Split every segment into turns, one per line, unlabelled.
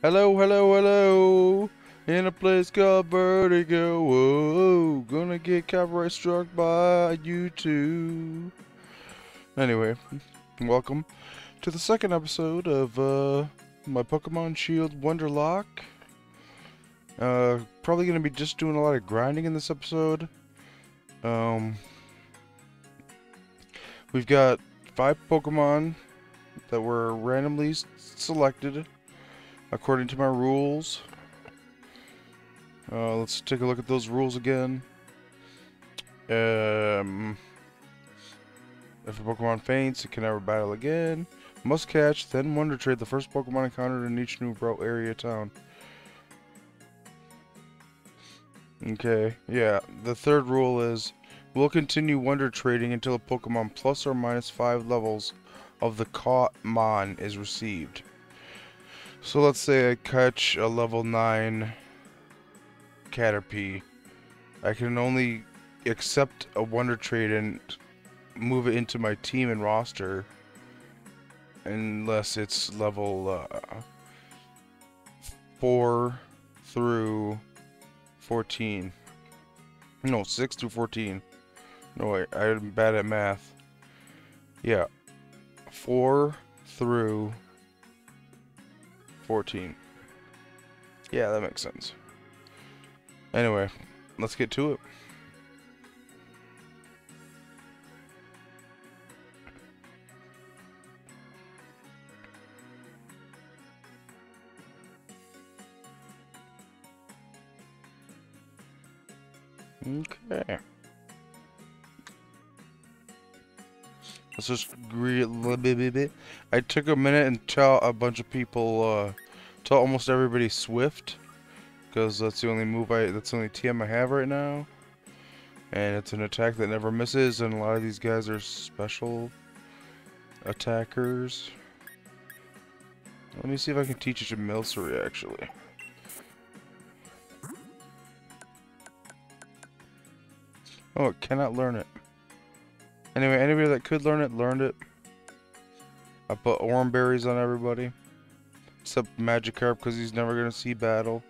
Hello, hello, hello. In a place called Vertigo. Whoa, gonna get copyright struck by YouTube. Anyway, welcome to the second episode of my Pokemon Shield Wonderlock. Probably gonna be just doing a lot of grinding in this episode. Um, we've got 5 Pokemon that were randomly selected according to my rules. Let's take a look at those rules again. If a Pokemon faints, it can never battle again. Must catch, then Wonder Trade the first Pokemon encountered in each new route area town. Okay, yeah. The third rule is, we'll continue Wonder Trading until a Pokemon plus or minus 5 levels of the caught Mon is received. So let's say I catch a level 9 Caterpie. I can only accept a Wonder Trade and move it into my team and roster unless it's level 4 through 14. No, 6 through 14. No, wait, I'm bad at math. Yeah, 4 through 14. Yeah, that makes sense. Anyway, let's get to it. Okay. Let's just I took a minute and tell a bunch of people, tell almost everybody Swift, because that's the only that's the only TM I have right now. And it's an attack that never misses, and a lot of these guys are special attackers. Let me see if I can teach it to Milcery, actually. Oh, it cannot learn it. Anyway, anybody that could learn it, learned it. I put Oran Berries on everybody. Except Magikarp, because he's never going to see battle.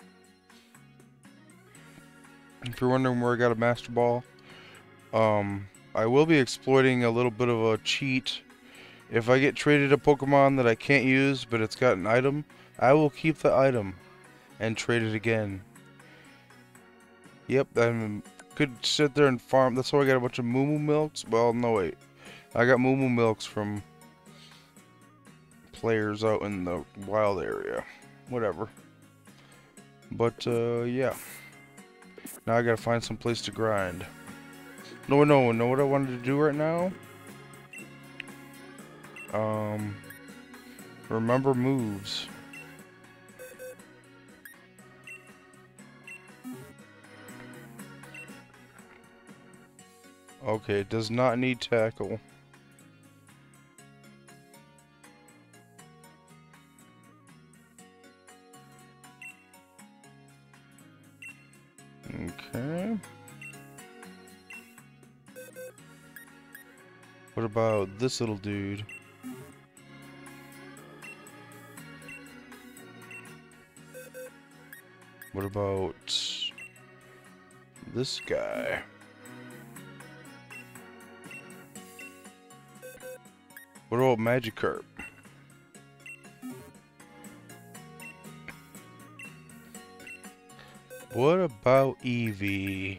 If you're wondering where I got a Master Ball, I will be exploiting a little bit of a cheat. If I get traded a Pokemon that I can't use, but it's got an item, I will keep the item and trade it again. Yep, I could sit there and farm. That's why I got a bunch of Moo Moo Milks. Well, no, wait. I got Moo Moo Milks from players out in the wild area. Whatever. But, yeah. Now I gotta find some place to grind. No, know what I wanted to do right now? Remember moves. Okay, it does not need tackle. Okay. What about this little dude? What about this guy? What about Magikarp? What about Eevee?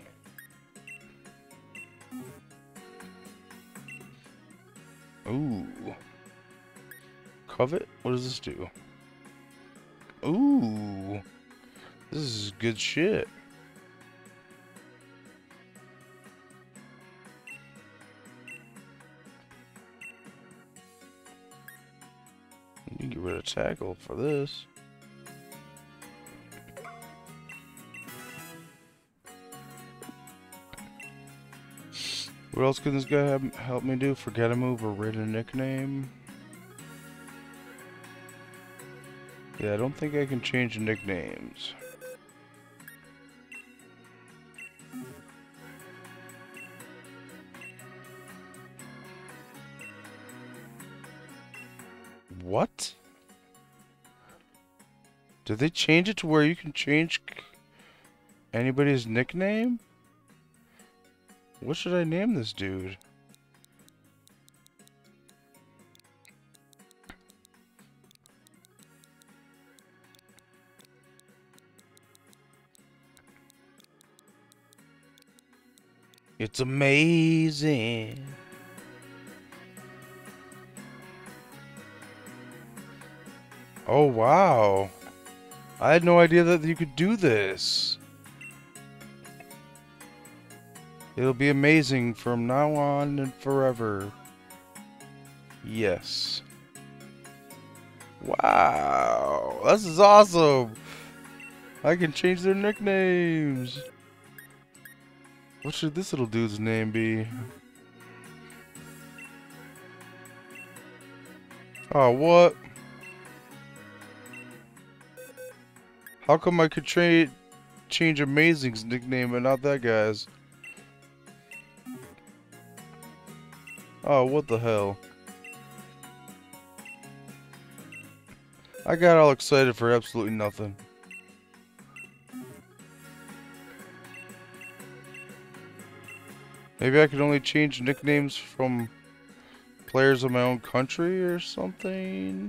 Ooh. Covet? What does this do? Ooh. This is good shit. You can get rid of tackle for this. What else can this guy help me do? Forget a move or raid a nickname? Yeah, I don't think I can change nicknames. What? Did they change it to where you can change anybody's nickname? What should I name this dude? It's amazing. Oh, wow. I had no idea that you could do this. It'll be amazing from now on and forever. Yes. Wow. This is awesome. I can change their nicknames. What should this little dude's name be? Oh, what? How come I could change Amazing's nickname but not that guy's? Oh, what the hell? I got all excited for absolutely nothing. Maybe I could only change nicknames from players of my own country or something?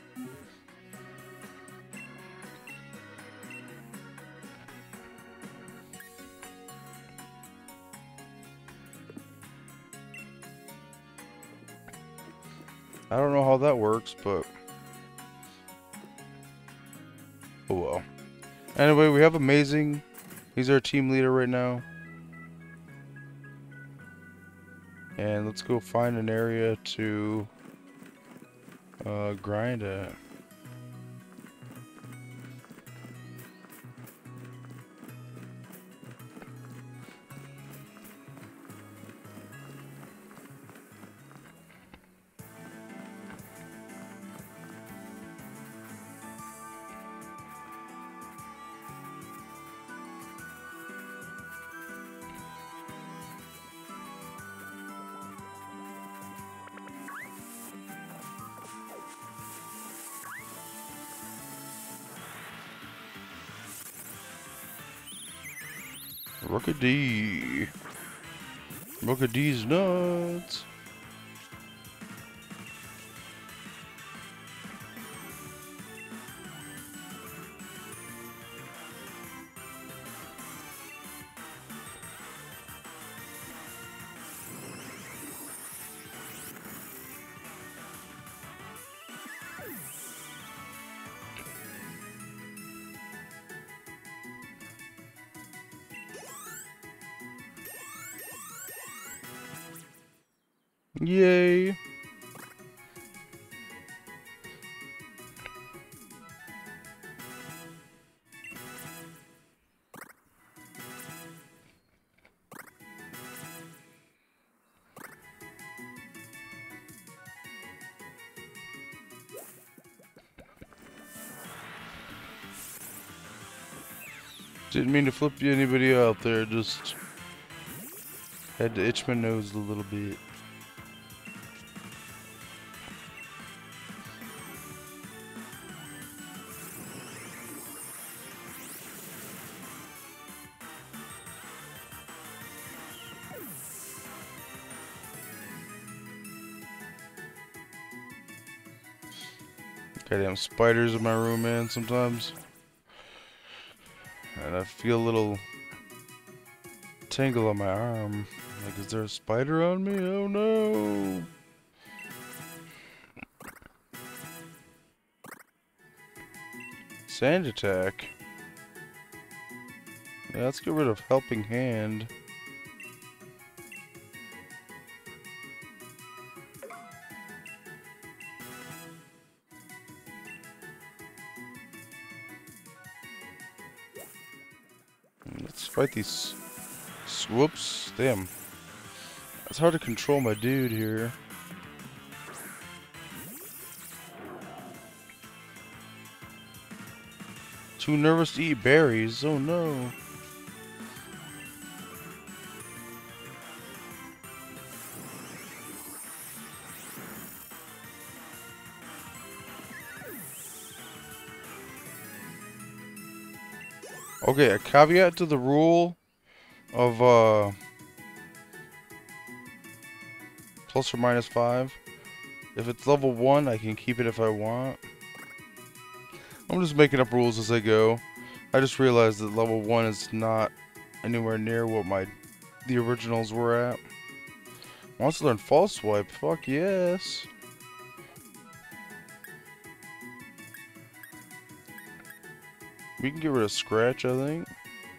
I don't know how that works, but oh well. Anyway, we have Amazing. He's our team leader right now. And let's go find an area to grind at. Rookadee. Rookadee's nuts. Yay. Didn't mean to flip you anybody out there, just had to itch my nose a little bit. Goddamn spiders in my room, man, sometimes. And I feel a little tingle on my arm. Like, is there a spider on me? Oh no! Sand attack. Yeah, let's get rid of helping hand. Let's fight these swoops. Damn. It's hard to control my dude here. Too nervous to eat berries. Oh no. Okay, a caveat to the rule of plus or minus 5. If it's level 1, I can keep it if I want. I'm just making up rules as I go. I just realized that level 1 is not anywhere near what the originals were at. Wants to learn false swipe. Fuck yes. We can get rid of scratch, I think.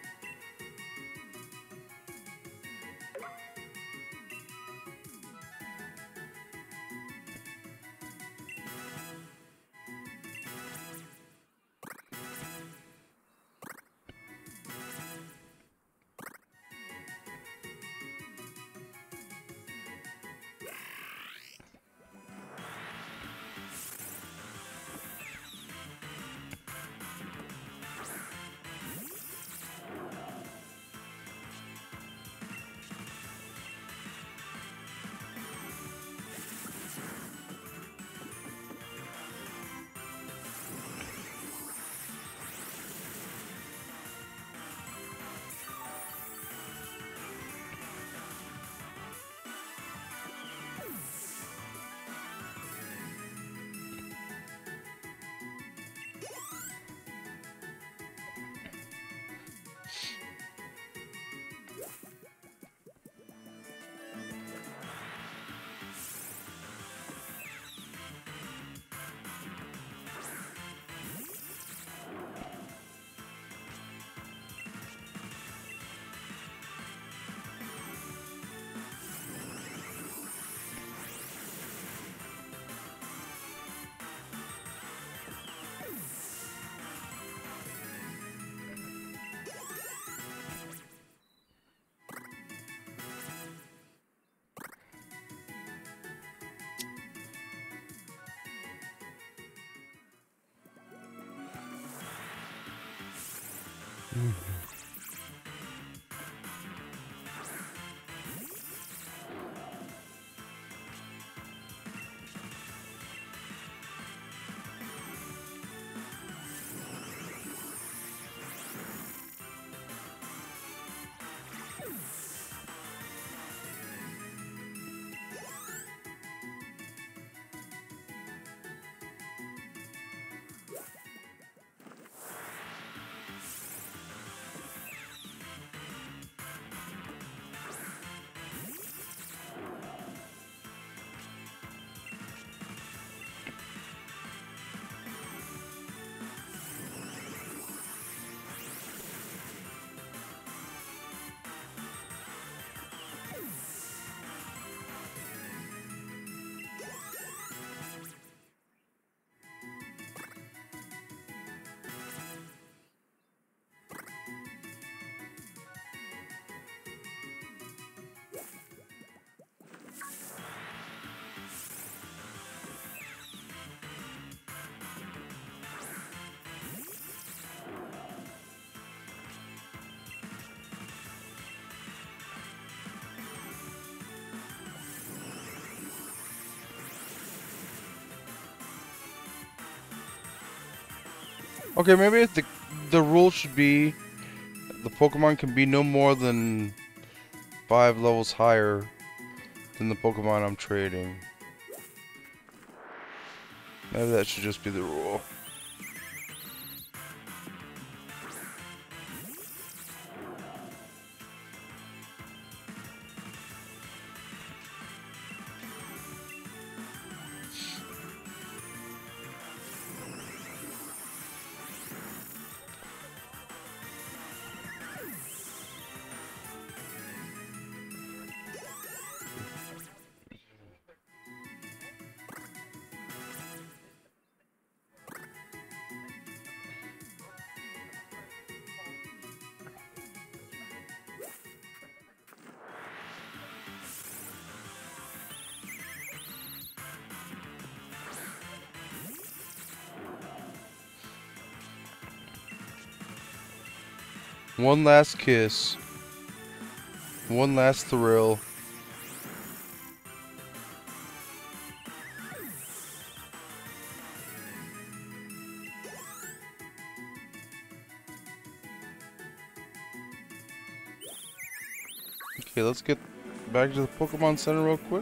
Okay, maybe the rule should be the Pokemon can be no more than 5 levels higher than the Pokemon I'm trading. Maybe that should just be the rule. One last kiss. One last thrill. Okay, let's get back to the Pokemon Center real quick.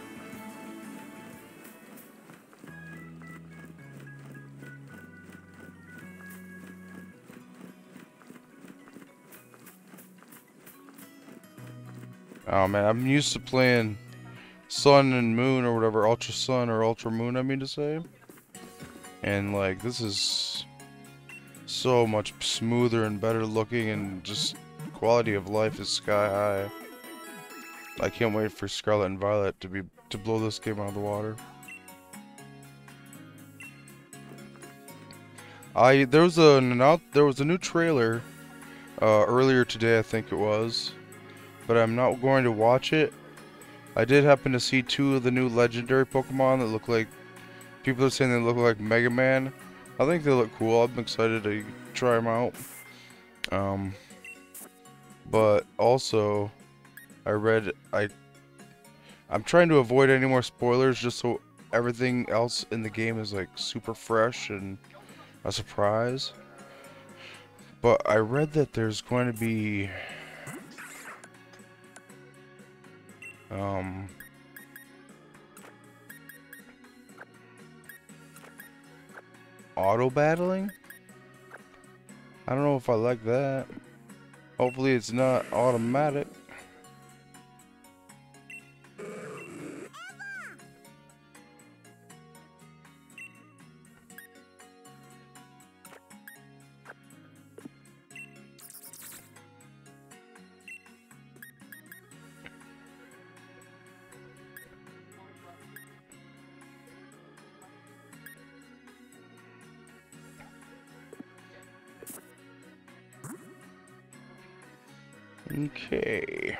Oh man, I'm used to playing Sun and Moon or whatever, Ultra Sun or Ultra Moon I mean to say. And like, this is so much smoother and better looking, and just quality of life is sky high. I can't wait for Scarlet and Violet to blow this game out of the water. There was a new trailer earlier today, I think it was, but I'm not going to watch it. I did happen to see 2 of the new legendary Pokemon that look like, people are saying they look like Mega Man. I think they look cool. I'm excited to try them out. But also, I'm trying to avoid any more spoilers just so everything else in the game is like super fresh and a surprise. But I read that there's going to be auto battling. I don't know if I like that. Hopefully it's not automatic. Okay.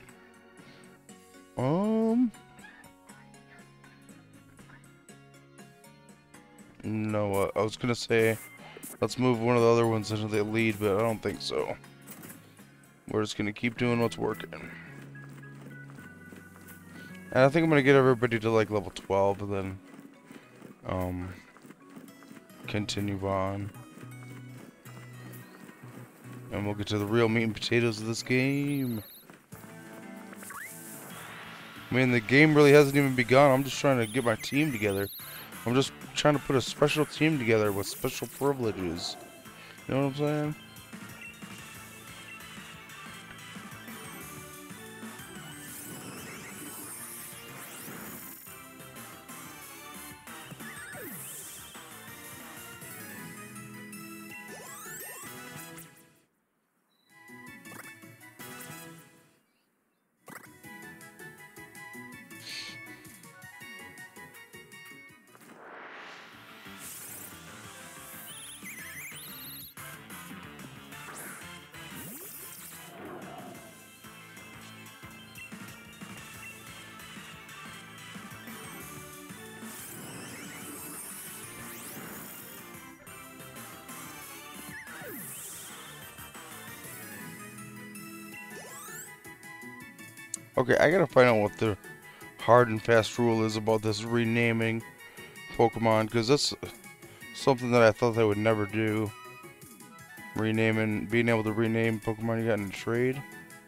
No, I was gonna say, let's move one of the other ones into the lead, but I don't think so. We're just gonna keep doing what's working. And I think I'm gonna get everybody to like level 12 and then, continue on. And we'll get to the real meat and potatoes of this game. I mean, the game really hasn't even begun. I'm just trying to get my team together. I'm just trying to put a special team together with special privileges. You know what I'm saying? Okay, I gotta find out what the hard and fast rule is about this renaming Pokemon, because that's something that I thought they would never do. Being able to rename Pokemon you got in a trade.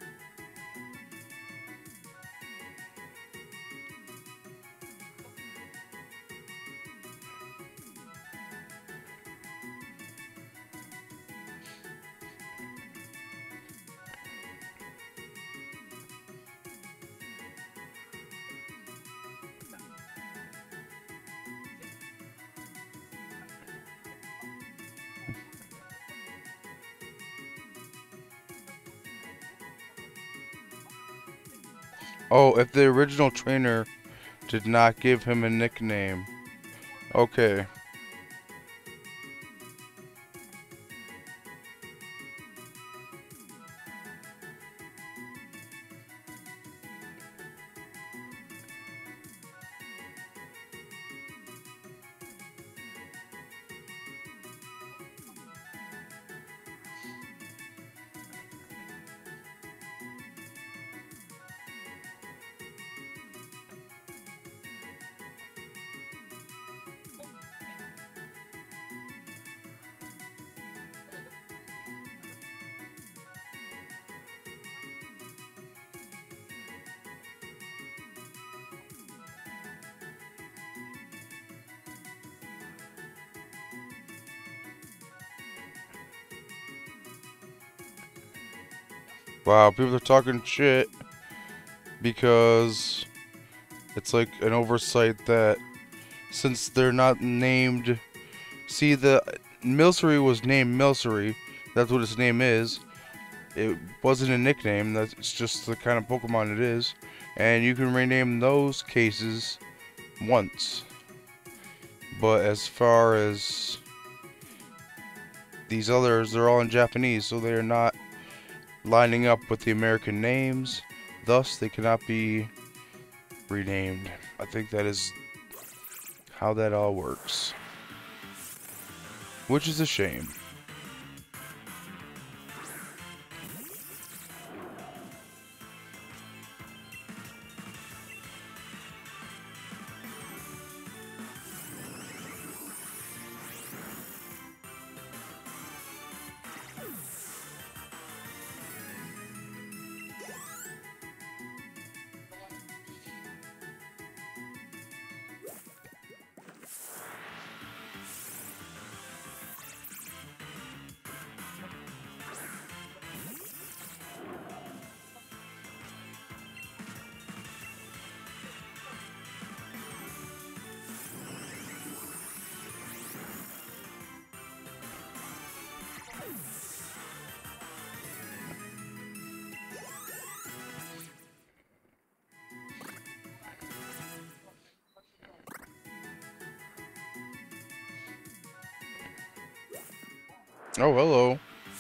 Oh, if the original trainer did not give him a nickname. Okay. Wow, people are talking shit because it's like an oversight that since they're not named. See, the Milcery was named Milcery. That's what its name is. It wasn't a nickname. That's just the kind of Pokemon it is. And you can rename those cases once. But as far as these others, they're all in Japanese, so they are not lining up with the American names. Thus, they cannot be renamed. I think that is how that all works. Which is a shame. Oh, hello.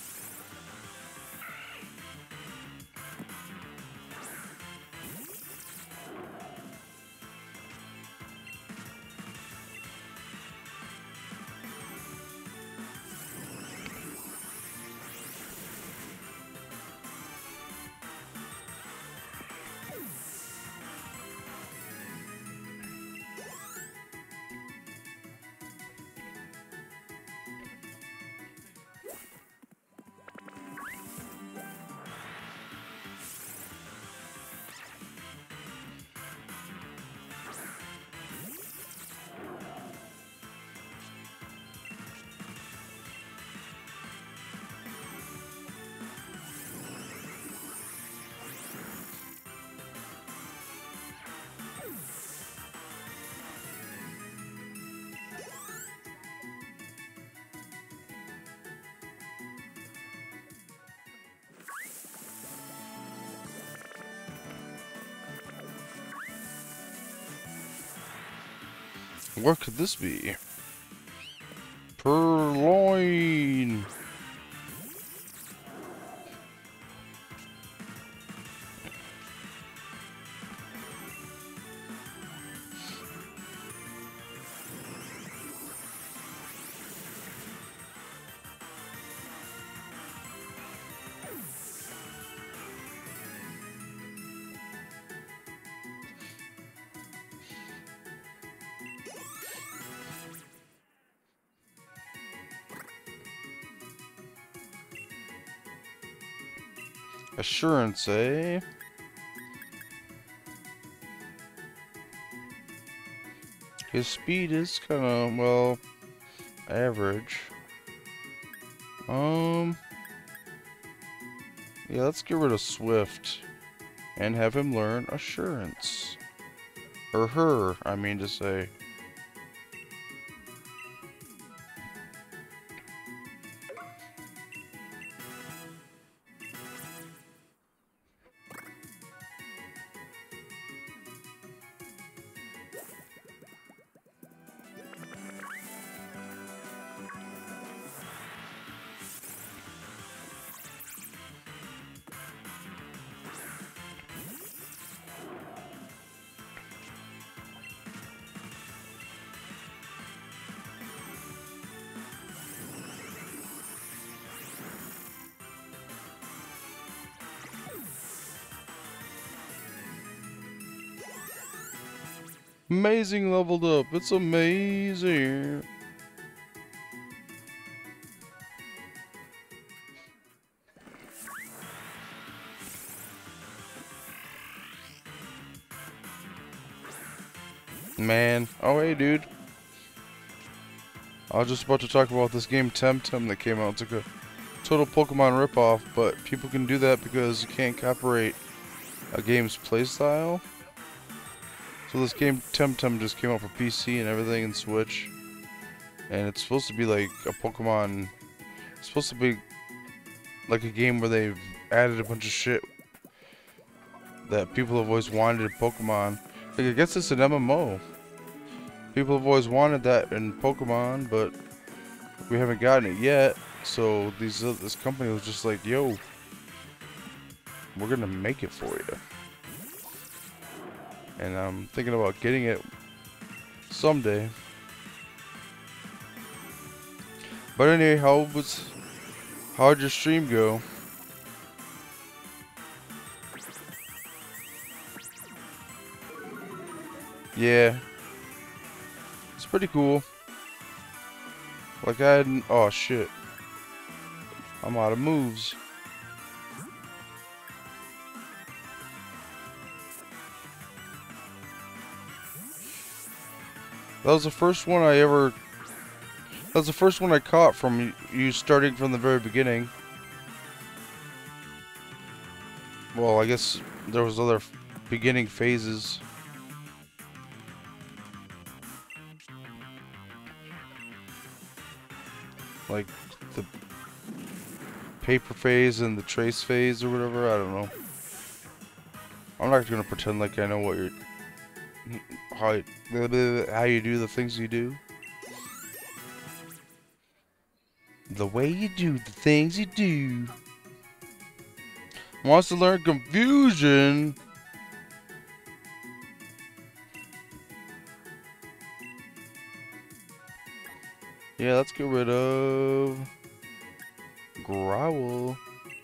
What could this be? Purloin. Assurance, eh? His speed is kind of, well, average. Yeah, let's get rid of Swift and have him learn Assurance. Or her, I mean to say. Amazing leveled up. It's amazing. Man. Oh, hey, dude. I was just about to talk about this game Temtem that came out. It's like a total Pokemon ripoff, but people can do that because you can't copyright a game's playstyle. So this game Temtem just came out for PC and everything and Switch, and it's supposed to be like a Pokemon. It's supposed to be like a game where they've added a bunch of shit that people have always wanted in Pokemon. Like, I guess it's an MMO. People have always wanted that in Pokemon, but we haven't gotten it yet. So this company was just like, yo, we're gonna make it for you. And I'm thinking about getting it someday. But anyway, how'd your stream go? Yeah, it's pretty cool. Like oh shit, I'm out of moves. That was the first one that was the first one I caught from you starting from the very beginning. Well, I guess there was other beginning phases. Like the paper phase and the trace phase or whatever, I don't know. I'm not gonna pretend like I know what how you do the things you do. The way you do the things you do. Wants to learn confusion. Yeah, let's get rid of Growl.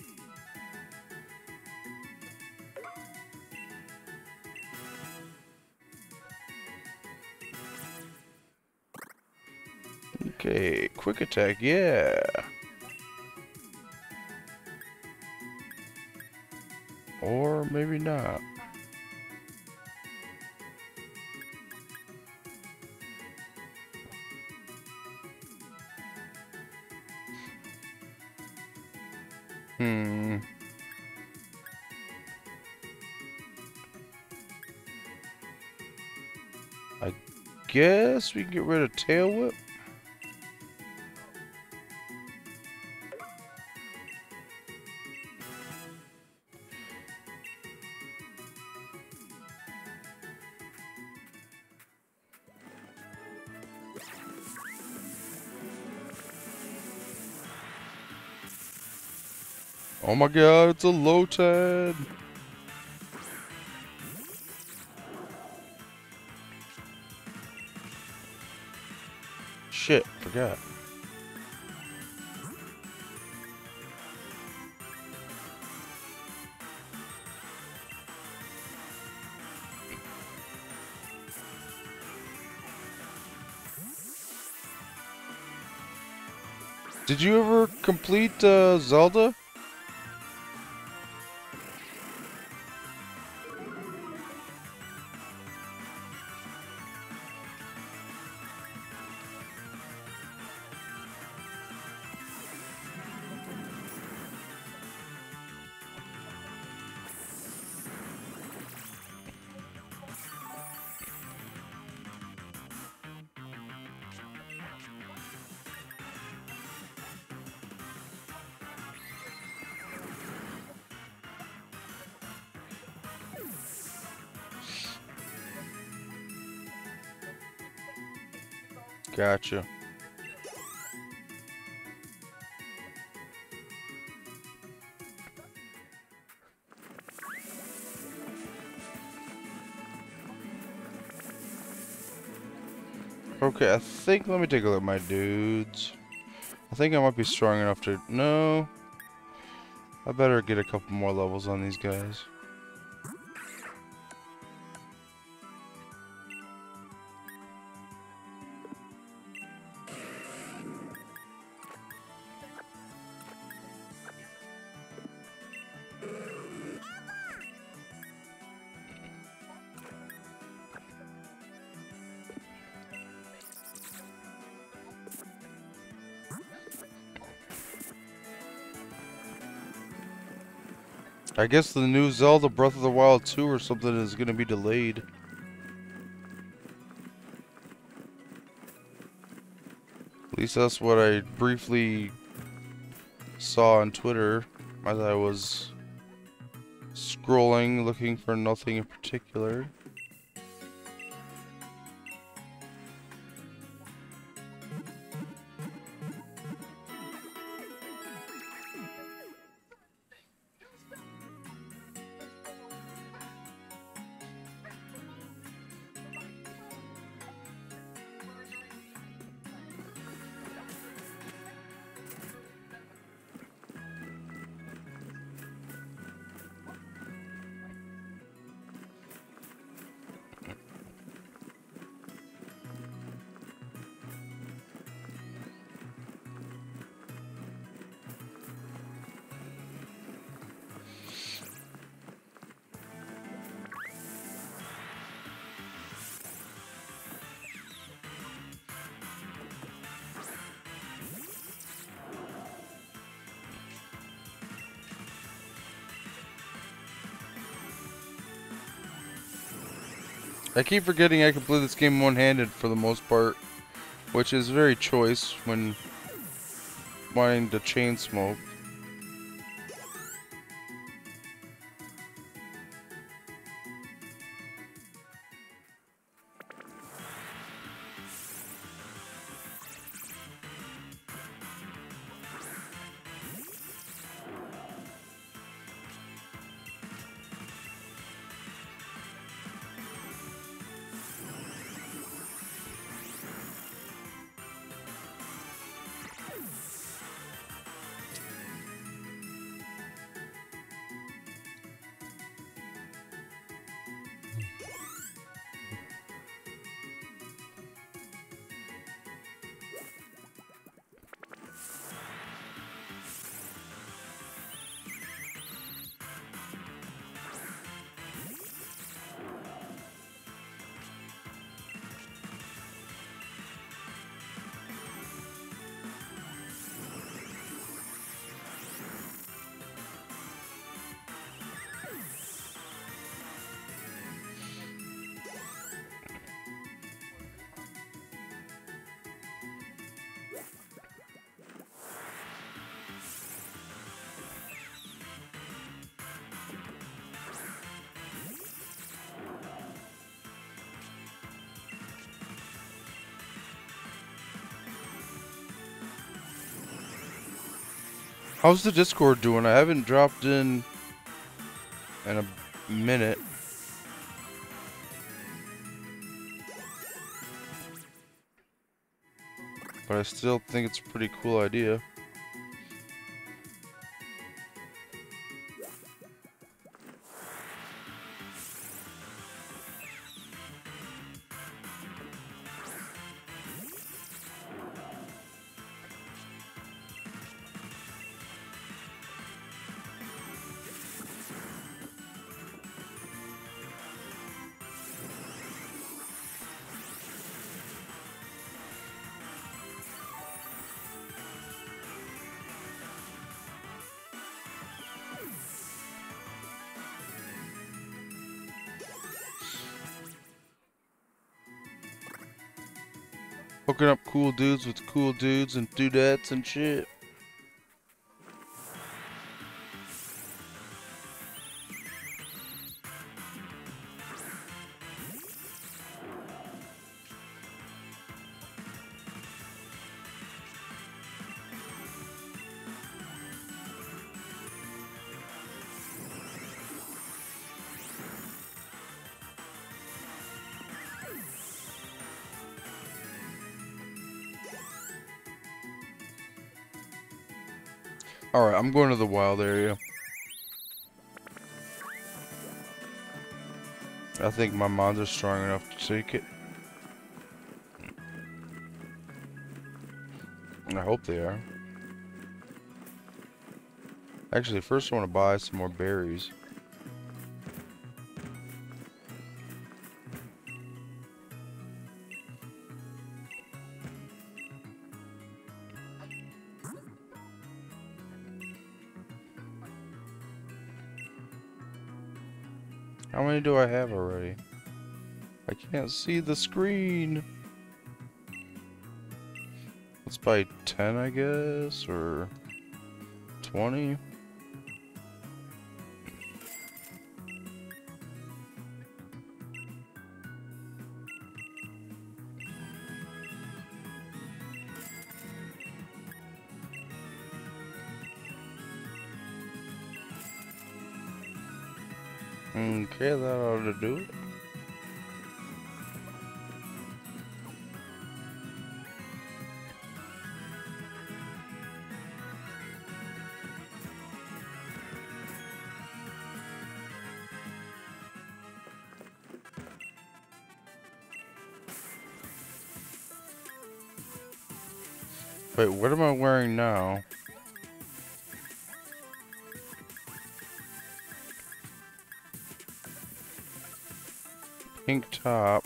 Okay, quick attack, yeah. Or maybe not. I guess we can get rid of Tail Whip. Oh my god, it's a Lotad. Shit, forgot. Did you ever complete Zelda? Gotcha. Okay, let me take a look at my dudes. I think I might be strong enough to, no. I better get a couple more levels on these guys. I guess the new Zelda Breath of the Wild 2 or something is going to be delayed. At least that's what I briefly saw on Twitter as I was scrolling looking for nothing in particular. I keep forgetting I can play this game one-handed for the most part, which is very choice when wanting to chain smoke. How's the Discord doing? I haven't dropped in a minute. But I still think it's a pretty cool idea. Hooking up cool dudes with cool dudes and dudettes and shit. Alright, I'm going to the wild area. I think my mons are strong enough to take it. I hope they are. Actually, first I want to buy some more berries. How many do I have already? I can't see the screen. Let's buy 10, I guess, or 20. Okay, that ought to do it. Wait, what am I wearing now? Pink top.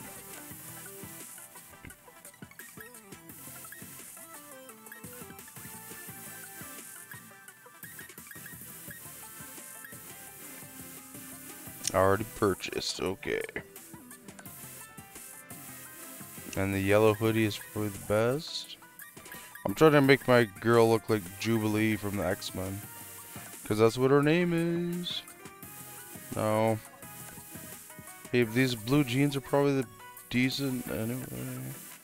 Already purchased, okay. And the yellow hoodie is probably the best. I'm trying to make my girl look like Jubilee from the X-Men. Because that's what her name is. No. Hey, these blue jeans are probably the decent anyway.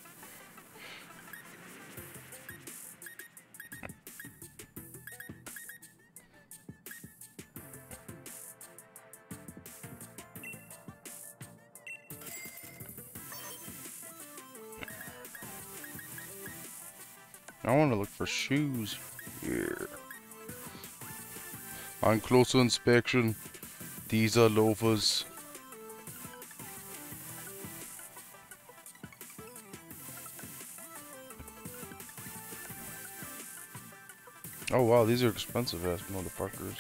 I want to look for shoes here. On closer inspection, these are loafers. Oh wow, these are expensive ass motherfuckers.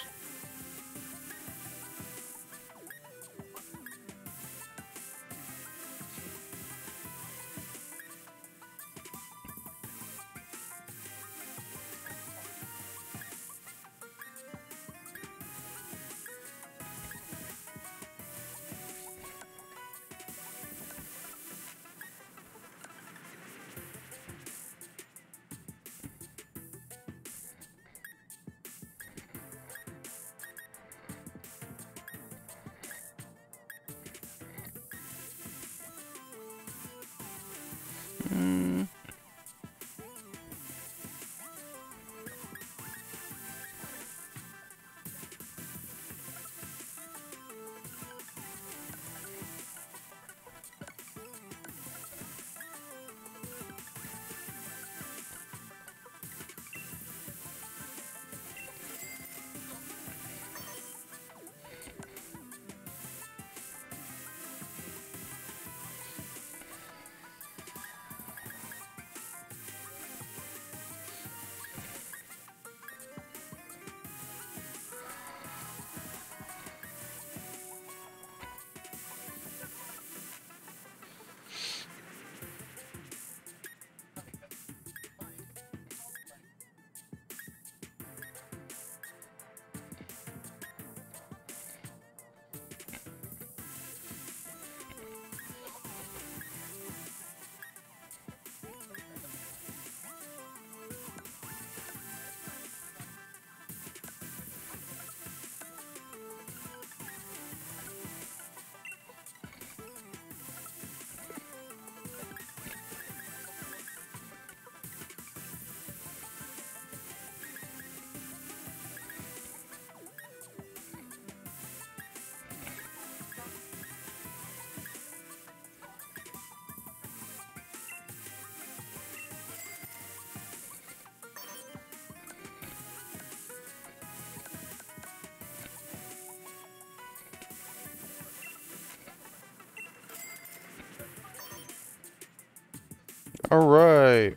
Alright.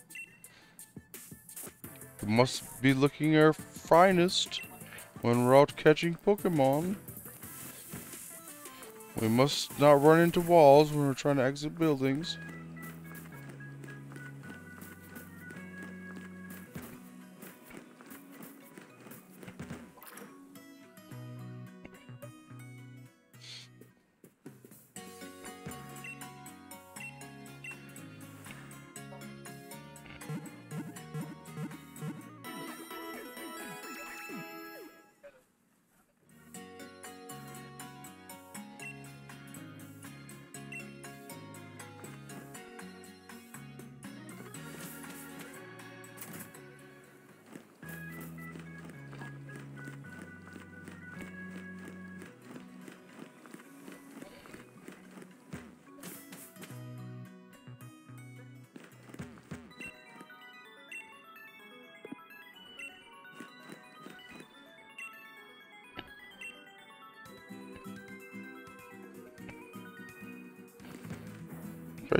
We must be looking our finest when we're out catching Pokemon. We must not run into walls when we're trying to exit buildings.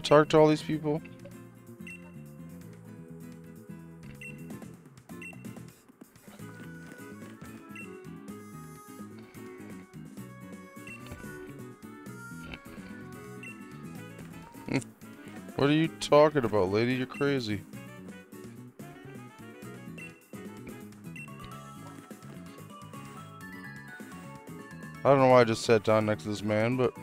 talk to all these people? What are you talking about, lady? You're crazy. I don't know why I just sat down next to this man, but...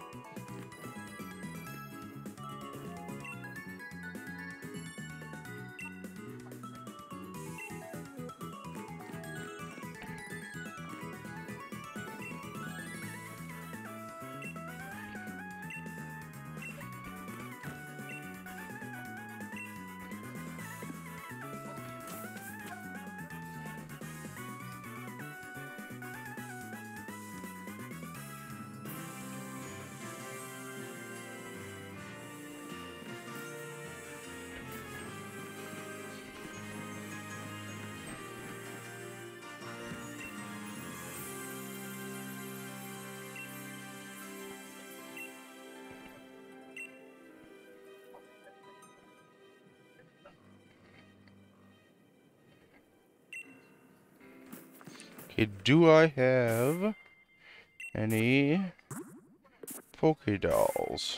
Okay, do I have any Pokédolls?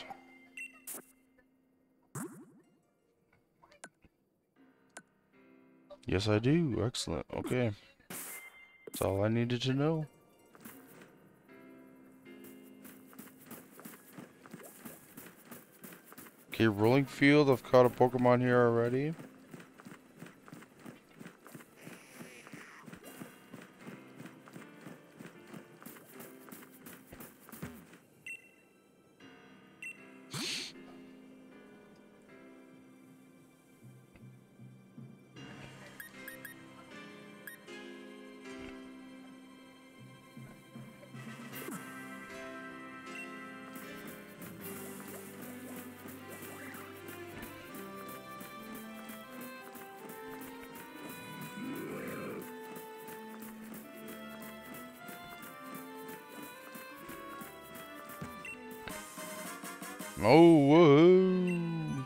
Yes, I do. Excellent. Okay. That's all I needed to know. Okay, Rolling Field. I've caught a Pokemon here already. Oh, whoa.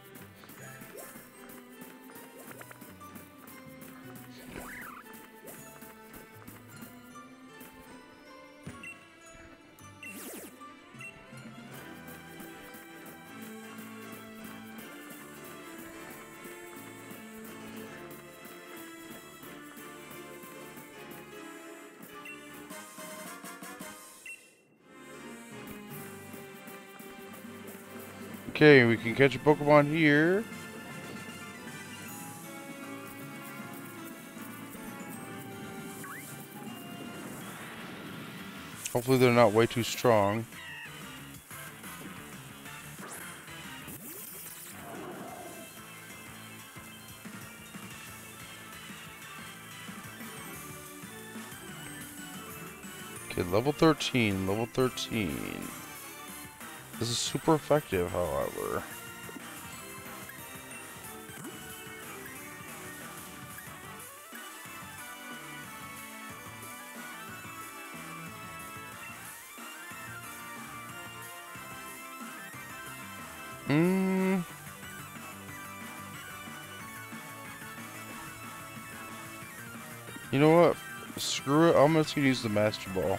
Okay, we can catch a Pokemon here. Hopefully they're not way too strong. Okay, level 13, level 13. This is super effective, however. You know what? Screw it. I'm just gonna use the Master Ball.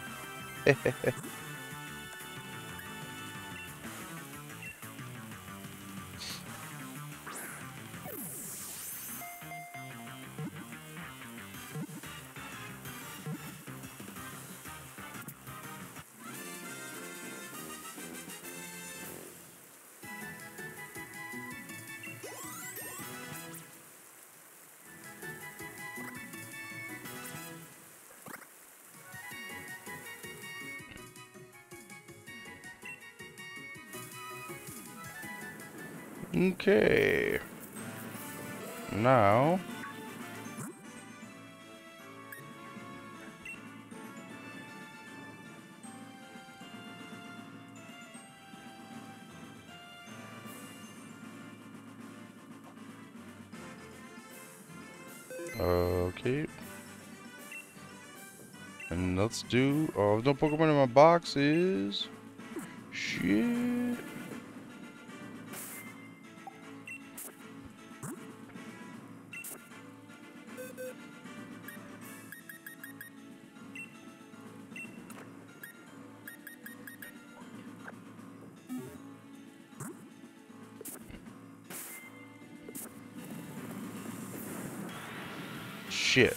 Okay. Now. Okay. And let's do... Oh, there's no Pokemon in my boxes. Shit. Shit.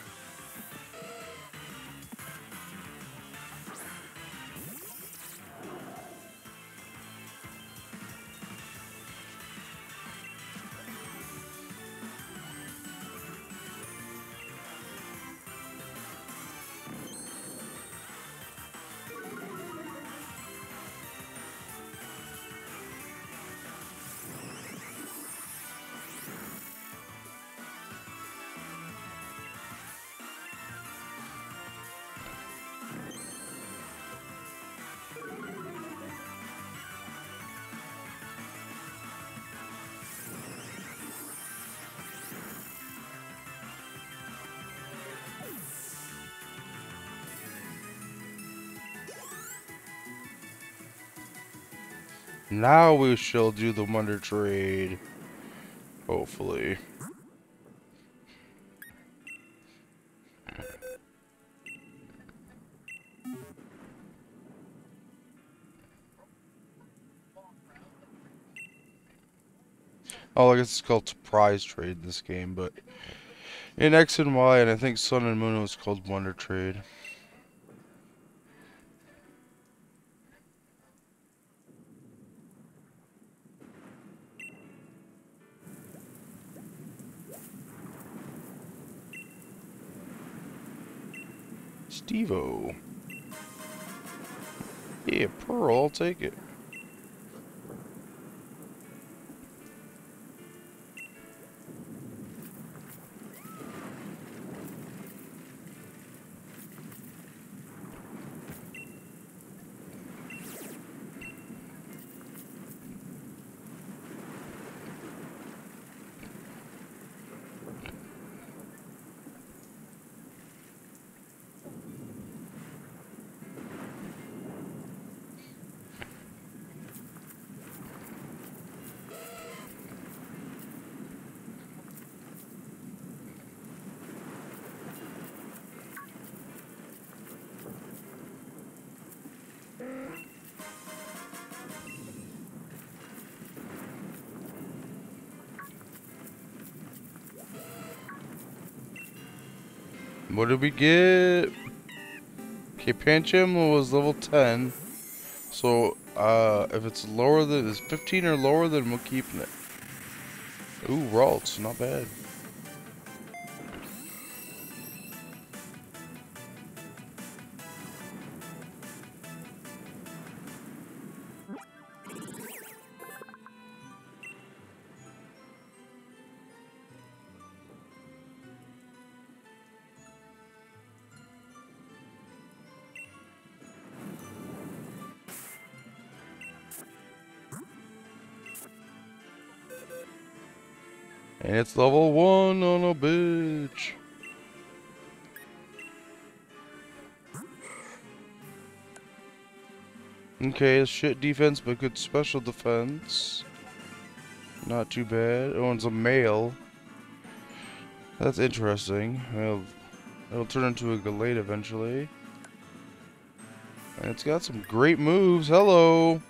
Now we shall do the Wonder Trade. Hopefully. Oh, I guess it's called Surprise Trade in this game, but in X and Y, and I think Sun and Moon, it was called Wonder Trade. Steve-O. Yeah, Pearl, I'll take it. What did we get? Okay, Pancham was level 10. So, if it's lower than, it's 15 or lower, then we're keeping it. Ooh, Ralts, not bad. And it's level 1 on a bitch. Okay, it's shit defense, but good special defense. Not too bad. Oh, it's a male. That's interesting. It'll turn into a Gallade eventually. And it's got some great moves. Hello!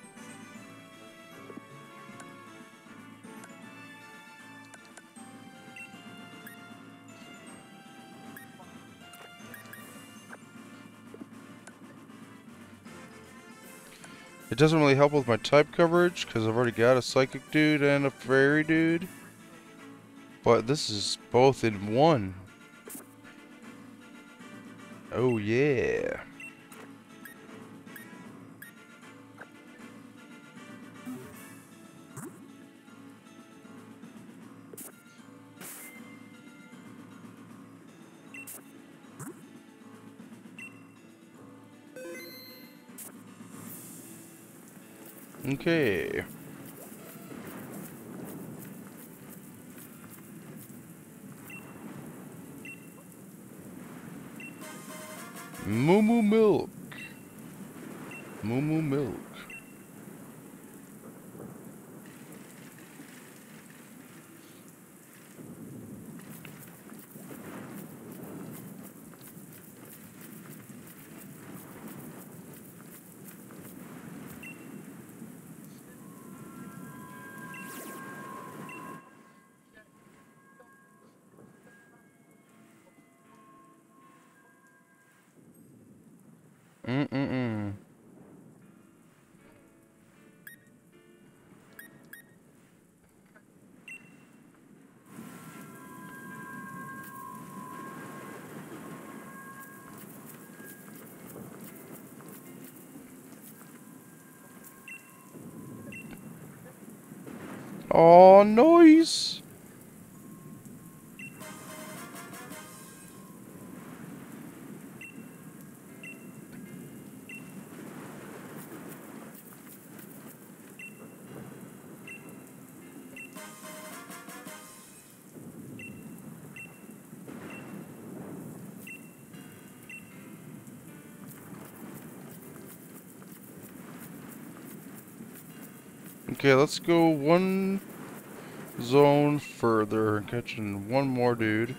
It doesn't really help with my type coverage, because I've already got a Psychic dude and a Fairy dude. But this is both in one. Oh yeah. Okay. Moo Moo Milk. Moo Moo Milk. Oh, noise! Okay, let's go one zone further, catching one more dude.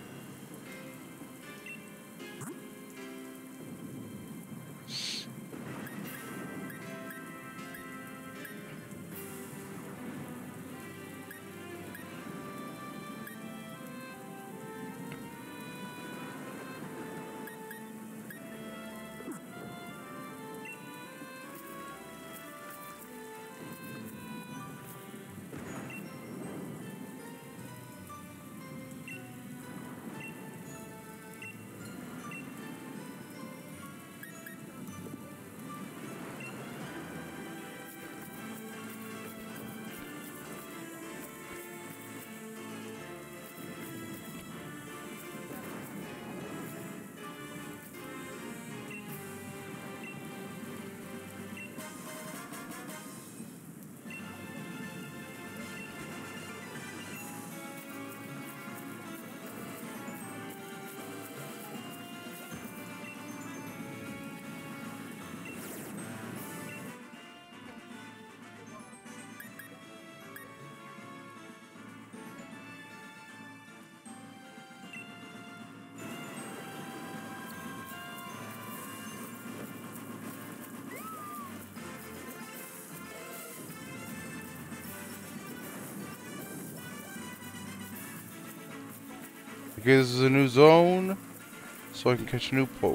Okay, this is a new zone, so I can catch a new poke.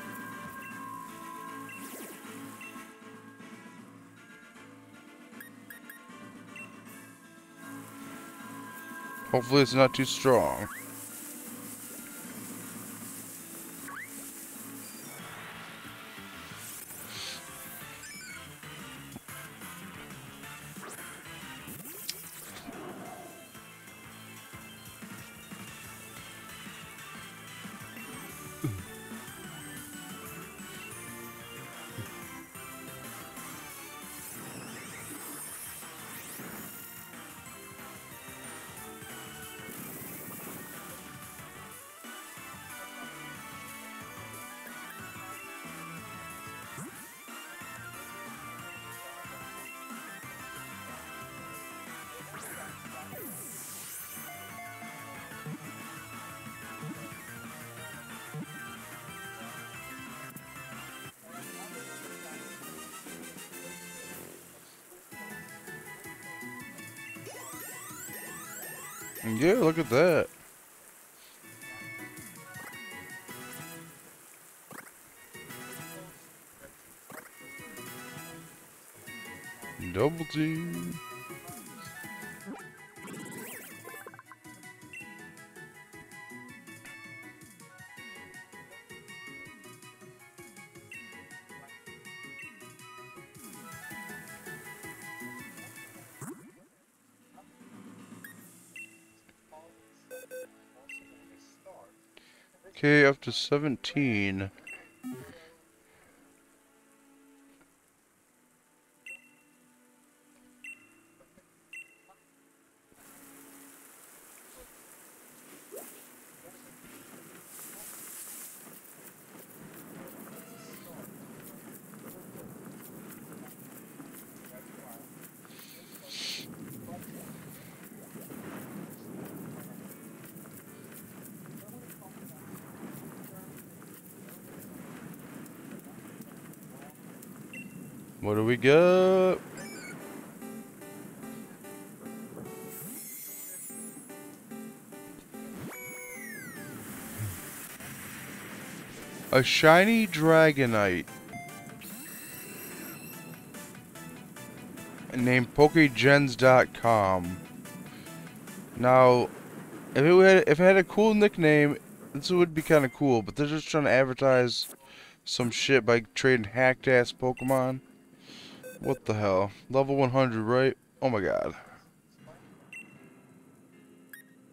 Hopefully it's not too strong. Yeah, look at that. Double team. Okay, up to 17. What do we got? A shiny Dragonite named Pokegens.com. Now, if it had a cool nickname, this would be kind of cool. But they're just trying to advertise some shit by trading hacked ass Pokemon. What the hell? Level 100, right? Oh my god.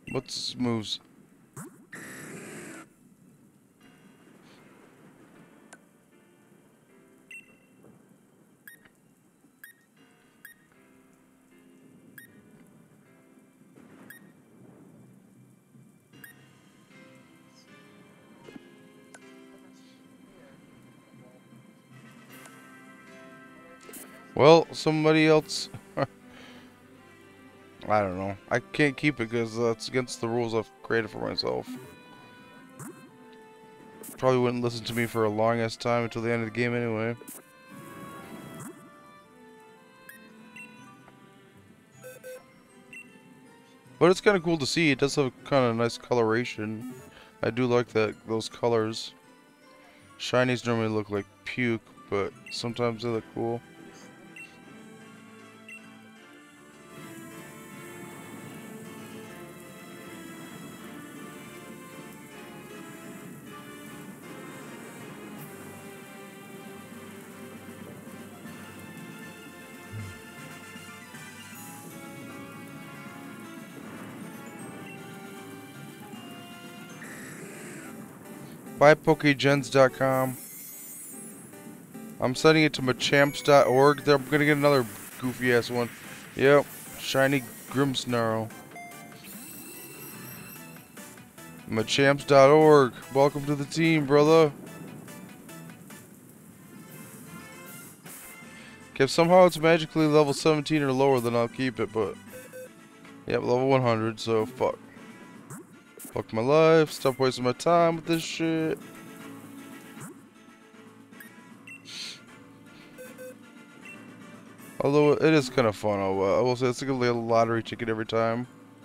What's moves? Well, somebody else. I don't know. I can't keep it because that's against the rules I've created for myself. Probably wouldn't listen to me for a long ass time until the end of the game anyway. But it's kind of cool to see. It does have kind of nice coloration. I do like those colors. Shinies normally look like puke, but sometimes they look cool. BuyPokegens.com. I'm sending it to Machamps.org. I'm gonna get another goofy ass one. Yep, shiny Grimmsnarl. Machamps.org. Welcome to the team, brother. If somehow it's magically level 17 or lower, then I'll keep it, but... Yep, level 100, so fuck. Fuck my life. Stop wasting my time with this shit. Although it is kind of fun, I will say it's like a little lottery ticket every time.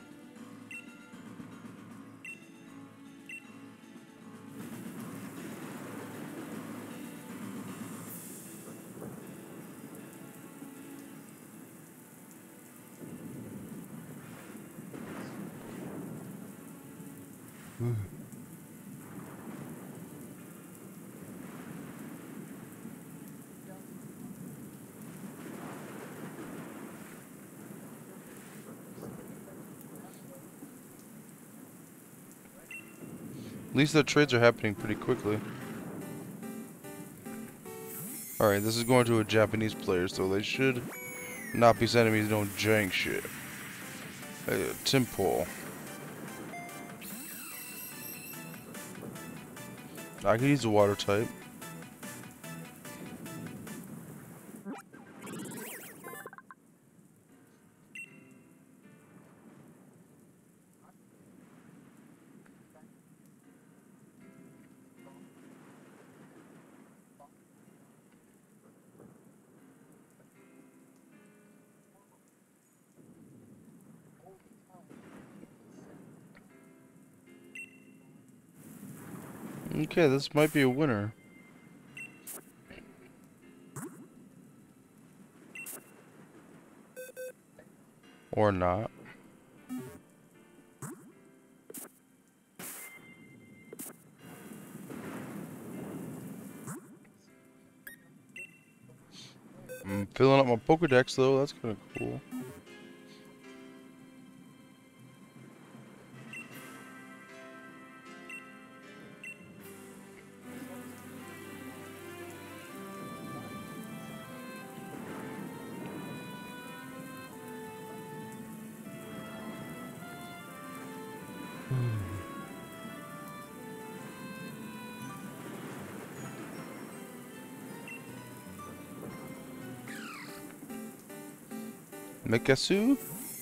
At least the trades are happening pretty quickly. Alright, this is going to a Japanese player, so they should not be sending me no jank shit. Timpole. I could use a water type. Okay, this might be a winner. Or not. I'm filling up my Pokedex though, that's kind of cool. Mikasu?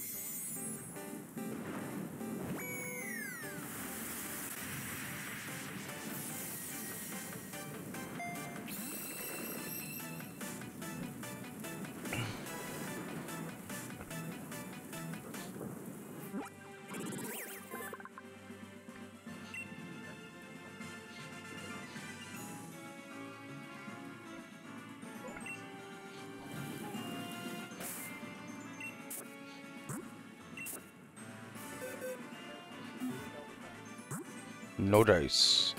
No dice.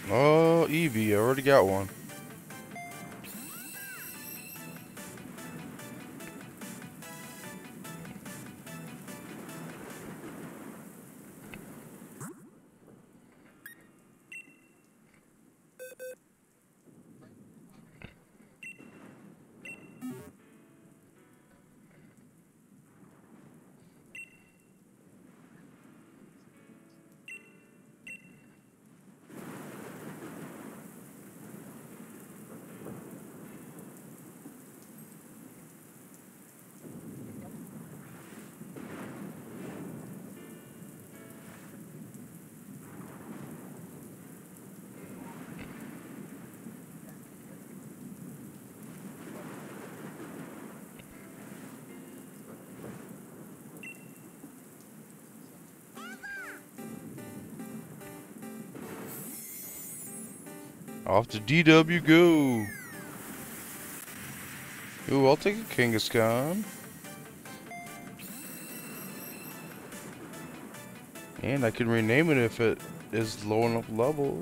Oh, Eevee, I already got one. Off to DW go. Ooh, I'll take a Kangaskhan. And I can rename it if it is low enough level.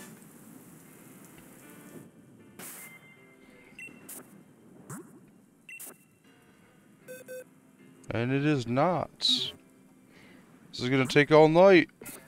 And it is not. This is gonna take all night.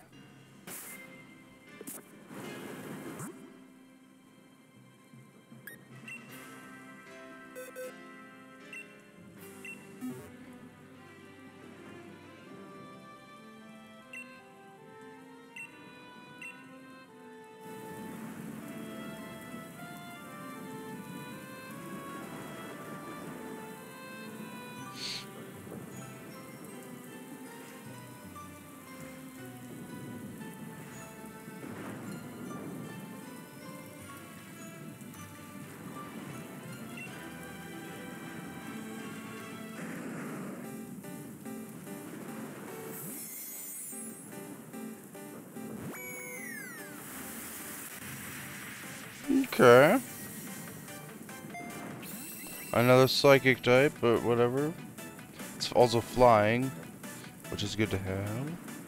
Okay. Another psychic type, but whatever. It's also flying, which is good to have.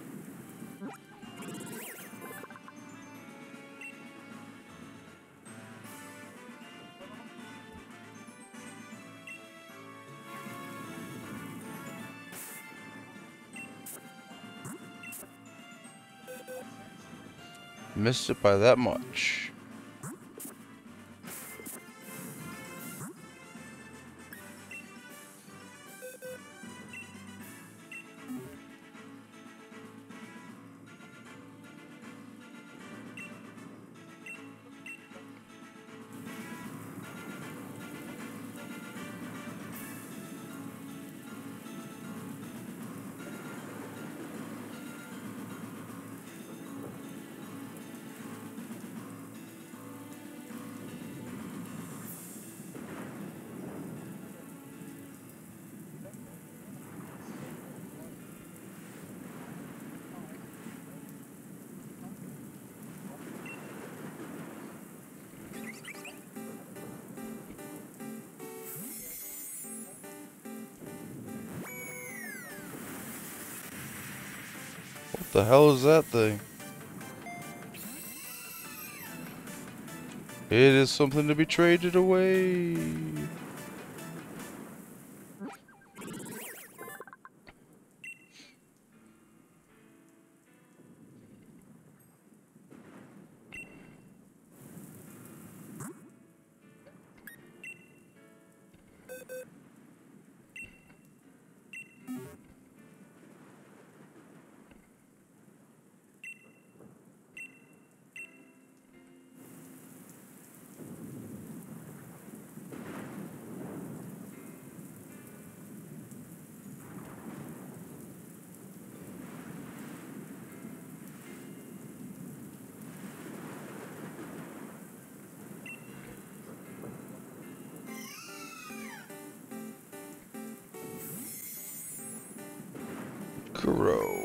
Missed it by that much. What the hell is that thing? It is something to be traded away. Kuro.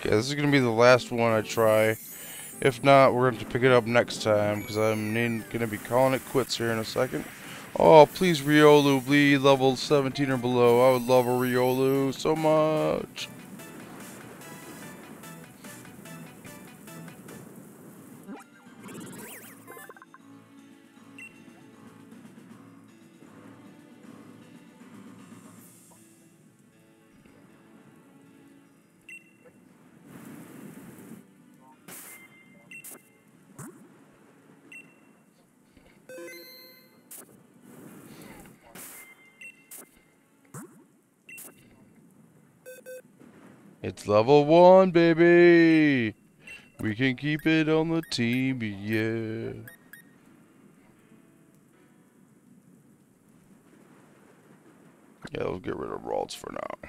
Okay, this is gonna be the last one I try. If not, we're going to pick it up next time, because I'm gonna be calling it quits here in a second. Oh, please Riolu, bleed level 17 or below. I would love a Riolu so much. It's level 1, baby! We can keep it on the team, yeah. Yeah, we'll get rid of Ralts for now.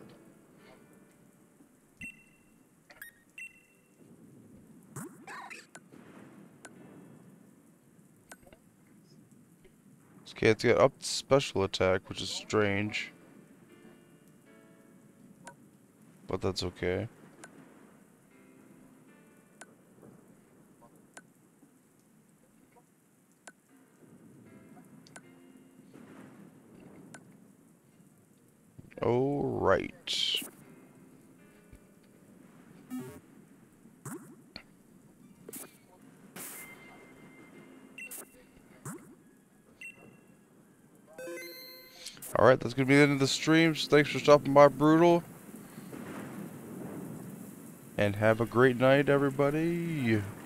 Okay, it's got up special attack, which is strange. But that's okay. Alright. Alright, that's going to be the end of the stream. So thanks for stopping by, Brutal. And have a great night, everybody.